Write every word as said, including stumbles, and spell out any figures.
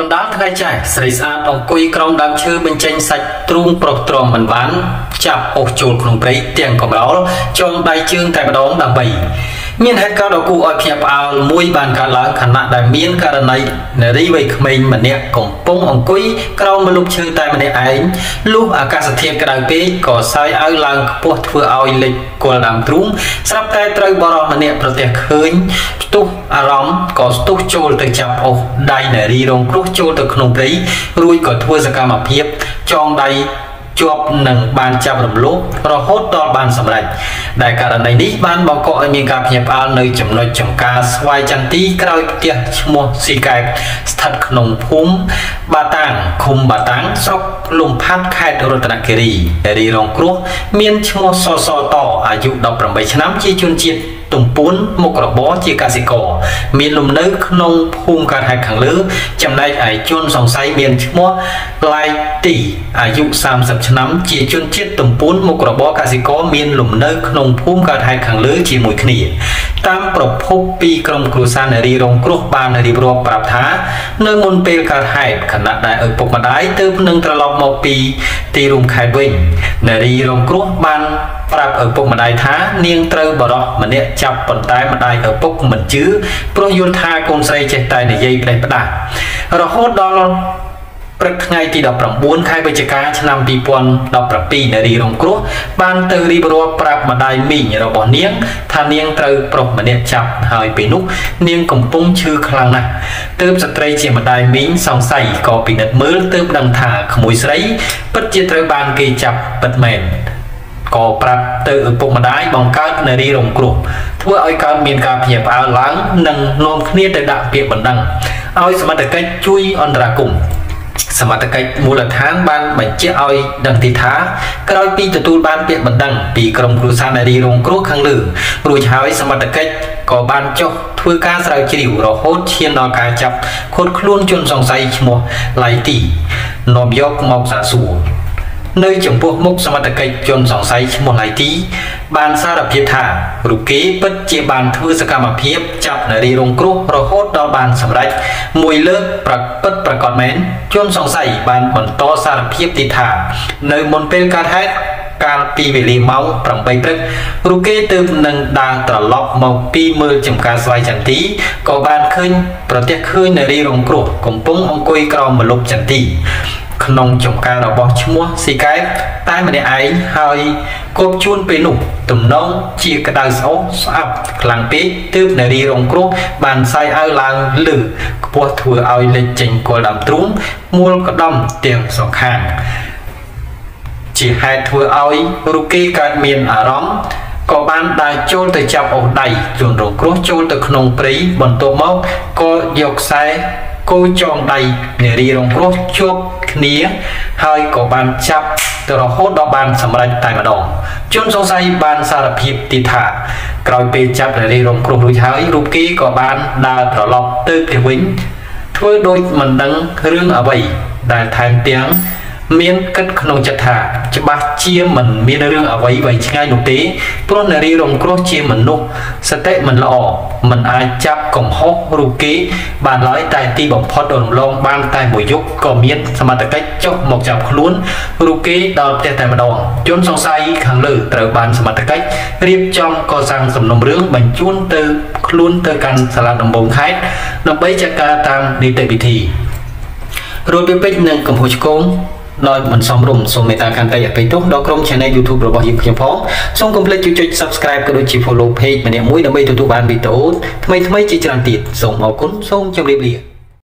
còn đá thay chạy sấy sát ông quỳ trong đám chư bên tranh sạch trung bọc tròn mình bán chạp ổ chuột không thấy tiền của đó trong đại chương tại đó đằng bảy miền hết cao đầu cụ ở phía ao mũi bàn cả lá khả năng đại miền cả này để đi về mình mà nè cùng bông ông quỳ trong một lúc chơi tại mình ấy lúc ở các sự thiệt cái đại pí có sai áo làng buộc vừa ao lịch của làm trúng sắp tay trời bò mà nèប្រទះឃើញទុះអារម្មណ៍ក៏ស្ទុះចូលទៅចាប់អុសដៃនារីរងគ្រោះចូលទៅក្នុងព្រៃរួចក៏ធ្វើសកម្មភាពចងដៃជាប់នឹងបានចាប់រំលោភរហូតដល់បានសម្រេចដែលករណីនេះបានបង្កឲ្យមានការភ្ញាក់ផ្អើលនៅចំណុចចំការស្វាយចន្ទីក្រោយផ្ទះឈ្មោះស៊ីកែបស្ថិតក្នុងភូមិបាតាំងឃុំបាតាំងស្រុកលំផាត់ខេត្តរតនគិរីនារីរងគ្រោះមានឈ្មោះសសតអាយុដប់ប្រាំបីឆ្នាំជាជនជាតិទំពួនមុខរបរជាកសិករមានលំនៅក្នុងភូមិកើតហេតុខាងលើចំណែកឯជនសង្ស័យមានឈ្មោះឡៃទីអាយុសាមសិបឆ្នាំជាជនជាតិទំពួនមុខរបរកសិករមានលំនៅក្នុងភូមិកើតហេតុខាងលើជាមួយគ្នាតាមប្រភពពីក្រុមគ្រួសារនារីរងគ្រោះបានរៀបរាប់ប្រាប់ថានៅមុនពេលកើតហេតុខណៈដែលឪពុកម្ដាយទើបនឹងត្រឡប់មកពីទីរួមខេត្តវិញនារីរងគ្រោះបានប្រាប់ឪពុកម្ដាយថានាងត្រូវបរោះម្នាក់ចាប់ប៉ុន្តែម្ដាយឪពុកមិនជឿព្រោះយល់ថាកូនស្រីចេះតែនិយាយផ្លេសផ្ដាស់រហូតដល់ព្រឹកថ្ងៃទីដប់ប្រាំបួនខែវិច្ឆិកាឆ្នាំពីរពាន់ដប់ប្រាំពីរនារីរងគ្រោះបានទៅរៀបរាប់ប្រាប់ម្ដាយមីងរបស់នាងថានាងត្រូវប្រុសម្នាក់ចាប់ហើយពេលនោះនាងកំពុងឈឺខ្លាំងណាស់ទើបស្ត្រីជាម្ដាយមីងសង្ស័យក៏ពិនិត្យមើលទើបដឹងថាក្មួយស្រីពិតជាត្រូវបានគេចាប់ពិតមែនក៏ប្រាប់ទៅឪពុកម្ដាយបង្កើតនារីរងគ្រោះធ្វើឲ្យកើតមានការភ្ញាក់ផ្អើលឡើងនិងនាំគ្នាទៅដាក់ពាក្យបណ្ដឹងឲ្យសមត្ថកិច្ចជួយអន្តរាគមន៍សមត្ថកិច្ចមូលដ្ឋានបានបញ្ជាក់ឲ្យដឹងទីថាក្រោយពីទទួលបានពាក្យបណ្ដឹងពីក្រុមគ្រួសារនារីរងគ្រោះខាងលើរួចហើយសមត្ថកិច្ចក៏បានចុះធ្វើការស្រាវជ្រាវរហូតឈានដល់ការចាប់ឃាត់ខ្លួនជនសង្ស័យឈ្មោះឡៃទីនាំយកមកសាកសួរនៅចំពោះមុខសមត្ថកិច្ចជនសង្ស័យឈ្មោះឡៃទីបានសារភាពថារូបគេពិតជាបានធ្វើសកម្មភាពចាប់នារីរងគ្រោះរហូតដល់បានសម្រេចមួយលើកប្រពិតប្រកបមែនជនសង្ស័យបានបន្តសារភាពទីថានៅមុនពេលកើតហេតុកាលពីវេលាម៉ោងប្រាំបីព្រឹករូបគេទើបនឹងដើរត្រឡប់មកពីមើលចំការស្វាយចន្ទីក៏បានឃើញប្រទះឃើញនារីរងគ្រោះកំពុងអង្គុយក្រោមម្លប់ចន្ទីក្នុងចំការរបស់ឈ្មោះស៊ីកែបតែម្នាក់ឯងហើយគប់ជួនពេលនោះទំនងជាក្តៅស្អុះស្អាប់ខ្លាំងពេកទើបនារីរងគ្រោះបានសាយឲ្យឡើងលើខ្ពស់ធ្វើឲ្យលេចចេញគល់ដើមទ្រូងមូលក្តំទាំងសងខាងជាហេតុធ្វើឲ្យរូបគេកើតមានអារម្មណ៍ក៏បានដើរចូលទៅចាប់អុសដៃជនរងគ្រោះចូលទៅក្នុងព្រៃបន្ទាប់មកក៏យកខ្សែគោចងដៃនារីរងគ្រោះជាប់គ្នាហើយក៏បានចាប់ទៅរហូតដល់បានសម្រេចតែម្ដងជនសង្ស័យបានសារភាពទីថាក្រោយពេលចាប់នារីរងគ្រោះរួចហើយរូបគេក៏បានដើរត្រឡប់ទៅផ្ទះវិញធ្វើដូចមិនដឹងរឿងអ្វីដែលថែមទាំងមានគិតក្នុងចិត្តថាច្បាស់ជាមិនមានរឿងអ្វីវែងឆ្ងាយនោះទេព្រោះនារីរងគ្រោះជាមនុស្សសតិមិនល្អមិនអាចចាប់កំហុសរូបគេបានឡើយតែទីបំផុតរំលងបានតែមួយយប់ក៏មានសមត្ថកិច្ចចុះមកចាប់ខ្លួនរូបគេដល់ផ្ទះតែម្ដងជនសង្ស័យខាងលើត្រូវបានសមត្ថកិច្ចរៀបចំកសាងសំណុំរឿងបញ្ជូនទៅខ្លួនទៅកាន់សាលាដំបងខេត្តដើម្បីចាត់ការតាមនីតិវិធីរួចពីពេជ្រនិងកំពូលឆ្កងដោយមិនសមរម្យសូមមេត្តាខន្តីអភ័យទោសដល់ក្រុម Channel YouTube របស់យើងខ្ញុំផងសូមកុំភ្លេចជួយចុច Subscribe ក៏ដូចជា Follow Page ម្នាក់មួយដើម្បីទទួលបានវីដេអូថ្មីៗជាច្រើនទៀតសូមអរគុណសូមជម្រាបលា